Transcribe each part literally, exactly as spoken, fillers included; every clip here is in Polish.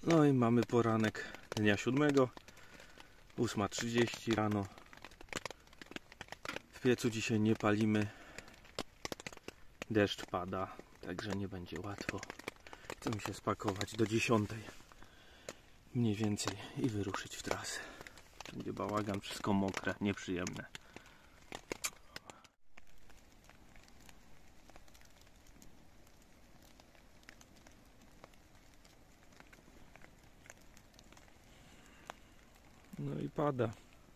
No i mamy poranek dnia siódmego, ósma trzydzieści rano. W piecu dzisiaj nie palimy. Deszcz pada, także nie będzie łatwo. Chcemy się spakować do dziesiątej mniej więcej i wyruszyć w trasę. Będzie bałagan, wszystko mokre, nieprzyjemne. No i pada.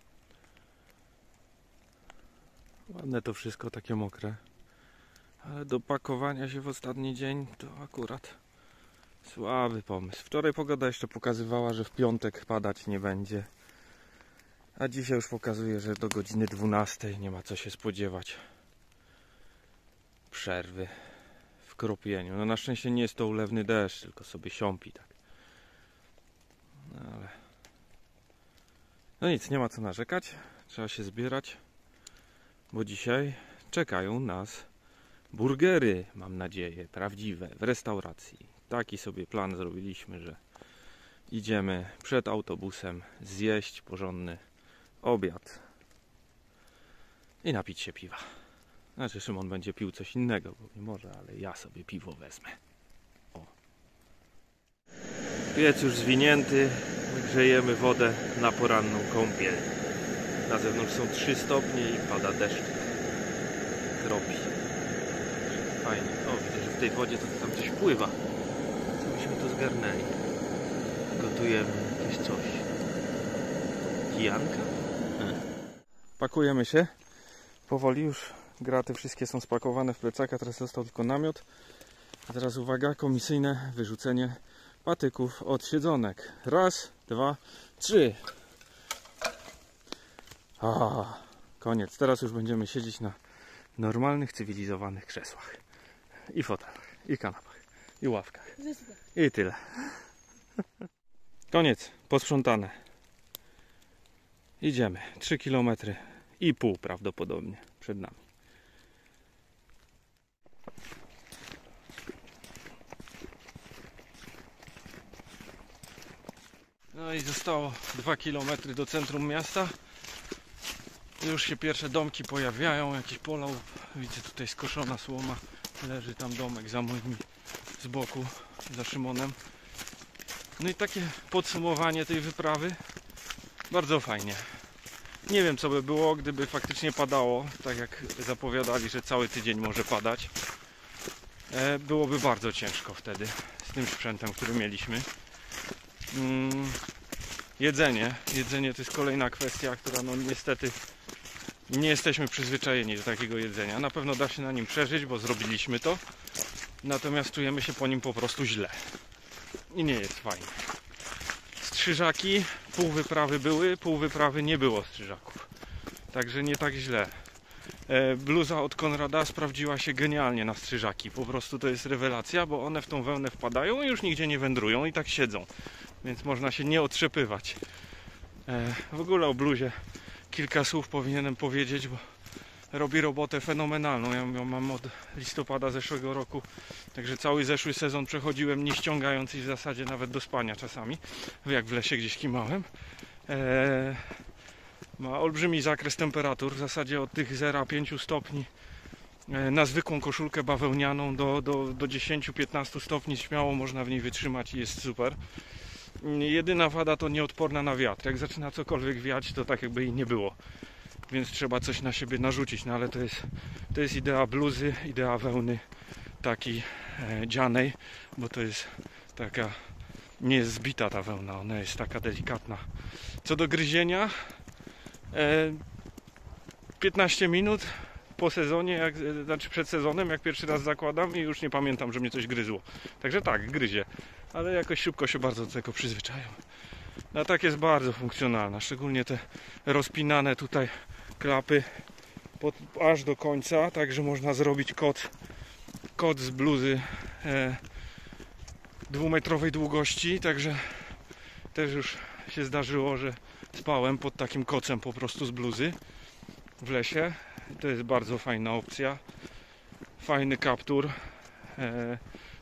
Ładne to wszystko, takie mokre. Ale do pakowania się w ostatni dzień to akurat słaby pomysł. Wczoraj pogoda jeszcze pokazywała, że w piątek padać nie będzie. A dzisiaj już pokazuje, że do godziny dwunastej nie ma co się spodziewać przerwy w kropieniu. No na szczęście nie jest to ulewny deszcz, tylko sobie siąpi tak. No ale... No nic, nie ma co narzekać. Trzeba się zbierać, bo dzisiaj czekają nas burgery, mam nadzieję, prawdziwe, w restauracji. Taki sobie plan zrobiliśmy, że idziemy przed autobusem zjeść porządny obiad i napić się piwa. Znaczy Szymon będzie pił coś innego, bo nie może, ale ja sobie piwo wezmę. O. Piec już zwinięty, grzejemy wodę na poranną kąpiel. Na zewnątrz są trzy stopnie i pada deszcz. Kropi. Fajnie. O, widzę, że w tej wodzie to tam coś pływa. Co byśmy tu zgarnęli? Gotujemy jakieś coś. Kijanka? Hmm. Pakujemy się. Powoli już graty wszystkie są spakowane w plecaka. Teraz został tylko namiot. A teraz uwaga, komisyjne wyrzucenie patyków od siedzonek. Raz, dwa, trzy. A, koniec. Teraz już będziemy siedzieć na normalnych, cywilizowanych krzesłach. I fotelach, i kanapach, i ławkach. I tyle. Koniec. Posprzątane. Idziemy. trzy kilometry i pół prawdopodobnie przed nami. No i zostało dwa kilometry do centrum miasta. Już się pierwsze domki pojawiają, jakiś pola. Widzę tutaj skoszona słoma. Leży tam domek za moimi z boku, za Szymonem. No i takie podsumowanie tej wyprawy. Bardzo fajnie. Nie wiem, co by było, gdyby faktycznie padało, tak jak zapowiadali, że cały tydzień może padać. E, byłoby bardzo ciężko wtedy z tym sprzętem, który mieliśmy. Mm, jedzenie. Jedzenie to jest kolejna kwestia, która no niestety nie jesteśmy przyzwyczajeni do takiego jedzenia. Na pewno da się na nim przeżyć, bo zrobiliśmy to. Natomiast czujemy się po nim po prostu źle. I nie jest fajnie. Strzyżaki, pół wyprawy były, pół wyprawy nie było strzyżaków. Także nie tak źle. E, bluza od Konrada sprawdziła się genialnie na strzyżaki. Po prostu to jest rewelacja, bo one w tą wełnę wpadają i już nigdzie nie wędrują i tak siedzą. Więc można się nie otrzepywać. E, w ogóle o bluzie kilka słów powinienem powiedzieć, bo robi robotę fenomenalną. Ja ją mam od listopada zeszłego roku, także cały zeszły sezon przechodziłem nie ściągając i w zasadzie nawet do spania czasami, jak w lesie gdzieś kimałem. Eee, ma olbrzymi zakres temperatur, w zasadzie od tych zera do pięciu stopni e, na zwykłą koszulkę bawełnianą do, do, do dziesięć do piętnastu stopni śmiało można w niej wytrzymać i jest super. Jedyna wada to nieodporna na wiatr. Jak zaczyna cokolwiek wiać, to tak jakby jej nie było. Więc trzeba coś na siebie narzucić. No ale to jest, to jest idea bluzy, idea wełny takiej e, dzianej, bo to jest taka, nie jest zbita ta wełna, ona jest taka delikatna. Co do gryzienia, e, piętnaście minut po sezonie, jak, znaczy przed sezonem, jak pierwszy raz zakładam i już nie pamiętam, że mnie coś gryzło. Także tak, gryzie. Ale jakoś szybko się bardzo do tego przyzwyczają. No tak jest bardzo funkcjonalna, szczególnie te rozpinane tutaj klapy pod, aż do końca, także można zrobić kot, kot z bluzy e, dwumetrowej długości, także też już się zdarzyło, że spałem pod takim kocem po prostu z bluzy w lesie. To jest bardzo fajna opcja, fajny kaptur. E,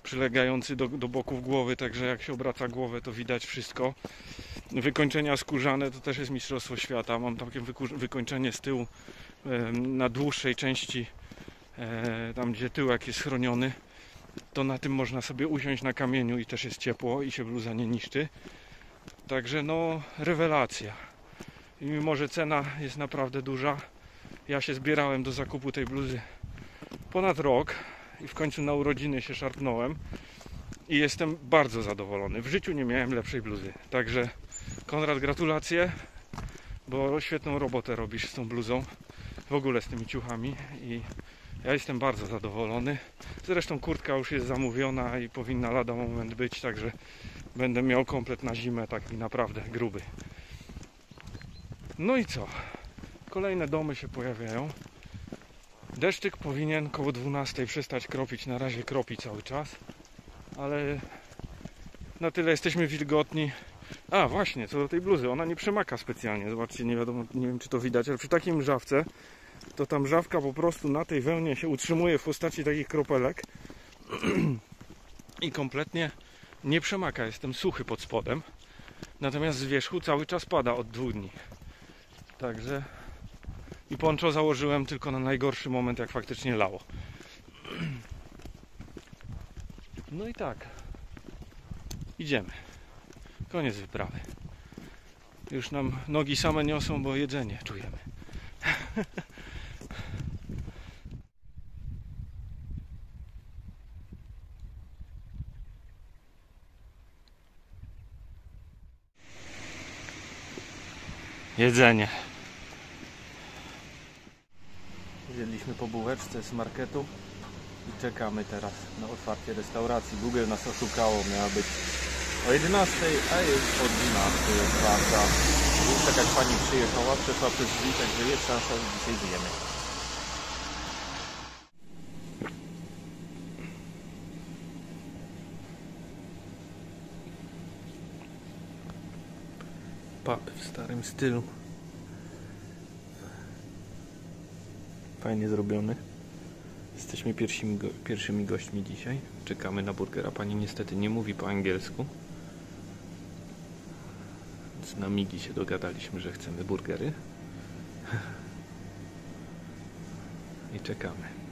przylegający do, do boków głowy, także jak się obraca głowę, to widać wszystko. Wykończenia skórzane to też jest mistrzostwo świata. Mam takie wykończenie z tyłu na dłuższej części, tam gdzie tyłek jest chroniony, to na tym można sobie usiąść na kamieniu i też jest ciepło i się bluza nie niszczy. Także no rewelacja. I mimo że cena jest naprawdę duża, ja się zbierałem do zakupu tej bluzy ponad rok i w końcu na urodziny się szarpnąłem i jestem bardzo zadowolony. W życiu nie miałem lepszej bluzy. Także Konrad, gratulacje, bo świetną robotę robisz z tą bluzą, w ogóle z tymi ciuchami i ja jestem bardzo zadowolony. Zresztą kurtka już jest zamówiona i powinna lada moment być, także będę miał komplet na zimę, taki naprawdę gruby. No i co? Kolejne domy się pojawiają. Deszczyk powinien koło dwunastej przestać kropić, na razie kropi cały czas, ale na tyle jesteśmy wilgotni. A właśnie, co do tej bluzy, ona nie przemaka specjalnie, zobaczcie, nie wiadomo, nie wiem czy to widać, ale przy takiej mrzawce to ta mrzawka po prostu na tej wełnie się utrzymuje w postaci takich kropelek i kompletnie nie przemaka, jestem suchy pod spodem, natomiast z wierzchu cały czas pada od dwóch dni. Także i poncho założyłem tylko na najgorszy moment, jak faktycznie lało. No i tak, idziemy. Koniec wyprawy. Już nam nogi same niosą, bo jedzenie czujemy. Jedzenie. Zjedliśmy po bułeczce z marketu i czekamy teraz na otwarcie restauracji. Google nas oszukało, miała być o jedenastej, a jest o dwunastej otwarta. Już tak jak pani przyjechała, przeszła przez drzwi, także jest szansa, że dzisiaj zjemy. Pub w starym stylu. Fajnie zrobiony. Jesteśmy pierwszymi, go pierwszymi gośćmi dzisiaj. Czekamy na burgera. Pani niestety nie mówi po angielsku. Więc na migi się dogadaliśmy, że chcemy burgery. I czekamy.